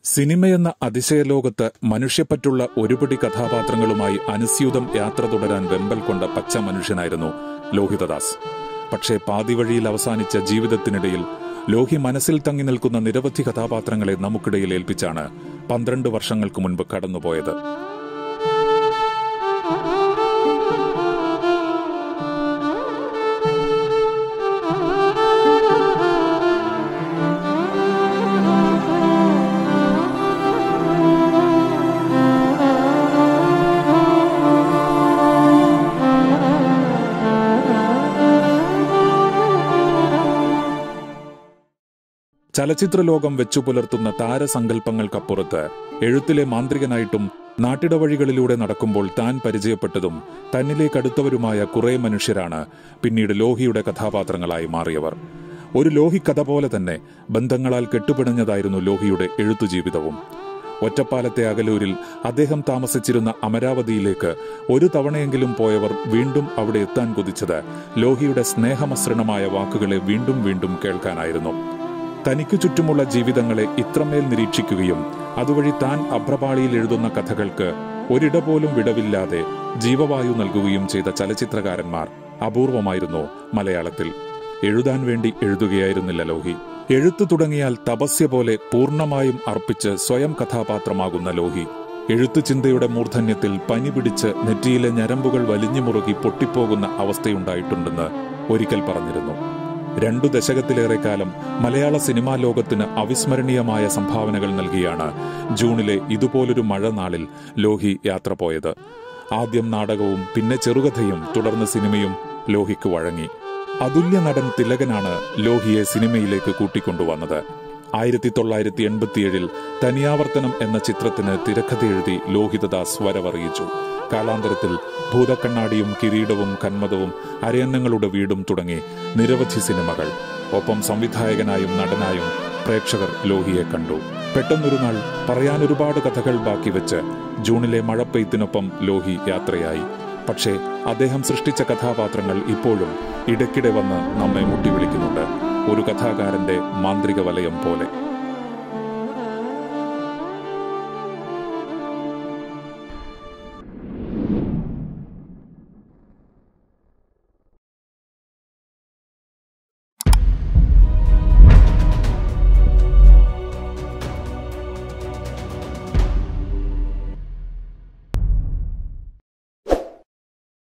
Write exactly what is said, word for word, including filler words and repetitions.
സിനിമയെന്ന അതിശയലോകത്ത് മനുഷ്യപ്പറ്റുള്ള ഒരുപിടി കഥാപാത്രങ്ങളുമായി അനുസ്യൂതം യാത്ര തുടരാൻ വെമ്പൽ കൊണ്ട പച്ച മനുഷ്യനായിരുന്നു ലോഹിതദാസ്. പക്ഷേ പാതിവഴിയിൽ അവസാനിച്ച ജീവിതത്തിനിടയിൽ ലോഹി മനസ്സിൽ തങ്ങി നിൽക്കുന്ന നിരവധി കഥാപാത്രങ്ങളെ നമുക്കിടയിൽ ഏൽപ്പിച്ചാണ് പന്ത്രണ്ട് വർഷങ്ങൾക്ക് മുൻപ് കടന്നുപോയത്. ചലച്ചിത്രലോകം വെച്ചുപുലർത്തുന്ന താരസങ്കല്പങ്ങൾക്കപ്പുറത്ത് എഴുത്തിലെ മാന്ത്രികനായിട്ടും നാട്ടിടവഴികളിലൂടെ നടക്കുമ്പോൾ താൻ പരിചയപ്പെട്ടതും തന്നിലേക്കടുത്തവരുമായ കുറെ മനുഷ്യരാണ് പിന്നീട് ലോഹിയുടെ കഥാപാത്രങ്ങളായി മാറിയവർ. ഒരു ലോഹി കഥ പോലെ തന്നെ ബന്ധങ്ങളാൽ കെട്ടുപിണഞ്ഞതായിരുന്നു ലോഹിയുടെ എഴുത്തുജീവിതവും. ഒറ്റപ്പാലത്തെ അകലൂരിൽ അദ്ദേഹം താമസിച്ചിരുന്ന അമരാവതിയിലേക്ക് ഒരു തവണയെങ്കിലും പോയവർ വീണ്ടും അവിടെ എത്താൻ കൊതിച്ചത് ലോഹിയുടെ സ്നേഹമസൃണമായ വാക്കുകളെ വീണ്ടും വീണ്ടും കേൾക്കാനായിരുന്നു. തനിക്കു ചുറ്റുമുള്ള ജീവിതങ്ങളെ ഇത്രമേൽ നിരീക്ഷിക്കുകയും അതുവഴി താൻ അഭ്രപാളിയിൽ എഴുതുന്ന കഥകൾക്ക് ഒരിട പോലും വിടവില്ലാതെ ജീവവായു നൽകുകയും ചെയ്ത ചലച്ചിത്രകാരന്മാർ അപൂർവമായിരുന്നു മലയാളത്തിൽ. എഴുതാൻ വേണ്ടി എഴുതുകയായിരുന്നില്ല ലോഹി. എഴുത്തു തുടങ്ങിയാൽ തപസ്യ പോലെ പൂർണ്ണമായും അർപ്പിച്ച് സ്വയം കഥാപാത്രമാകുന്ന ലോഹി എഴുത്തു ചിന്തയുടെ മൂർധന്യത്തിൽ പനി പിടിച്ച് നെറ്റിയിലെ ഞരമ്പുകൾ വലിഞ്ഞു മുറുകി പൊട്ടിപ്പോകുന്ന അവസ്ഥയുണ്ടായിട്ടുണ്ടെന്ന് ഒരിക്കൽ പറഞ്ഞിരുന്നു. രണ്ടു ദശകത്തിലേറെ കാലം മലയാള സിനിമാ ലോകത്തിന് അവിസ്മരണീയമായ സംഭാവനകൾ നൽകിയാണ് ജൂണിലെ ഇതുപോലൊരു മഴ നാളിൽ ലോഹി യാത്ര പോയത്. ആദ്യം നാടകവും പിന്നെ ചെറുകഥയും തുടർന്ന് സിനിമയും ലോഹിക്ക് വഴങ്ങി. അതുല്യ നടൻ തിലകനാണ് ലോഹിയെ സിനിമയിലേക്ക് കൂട്ടിക്കൊണ്ടുവന്നത്. ആയിരത്തി തൊള്ളായിരത്തി എൺപത്തിയേഴിൽ തനിയാവർത്തനം എന്ന ചിത്രത്തിന് തിരക്കഥ എഴുതി ലോഹിതദാസ് വരവറിയിച്ചു. കാലാന്തരത്തിൽ ഭൂതക്കണ്ണാടിയും കിരീടവും കന്മതവും അരയന്നങ്ങളുടെ വീടും തുടങ്ങി നിരവധി സിനിമകൾ. ഒപ്പം സംവിധായകനായും നടനായും പ്രേക്ഷകർ ലോഹിയെ കണ്ടു. പെട്ടെന്നൊരു നാൾ പറയാനൊരുപാട് കഥകൾ ബാക്കി വെച്ച് ജൂണിലെ മഴപ്പെയ്ത്തിനൊപ്പം ലോഹി യാത്രയായി. പക്ഷേ അദ്ദേഹം സൃഷ്ടിച്ച കഥാപാത്രങ്ങൾ ഇപ്പോഴും ഇടയ്ക്കിടെ വന്ന് നമ്മെ മുട്ടിവിളിക്കുന്നുണ്ട്, ഒരു കഥാകാരന്റെ മാന്ത്രിക വലയം പോലെ.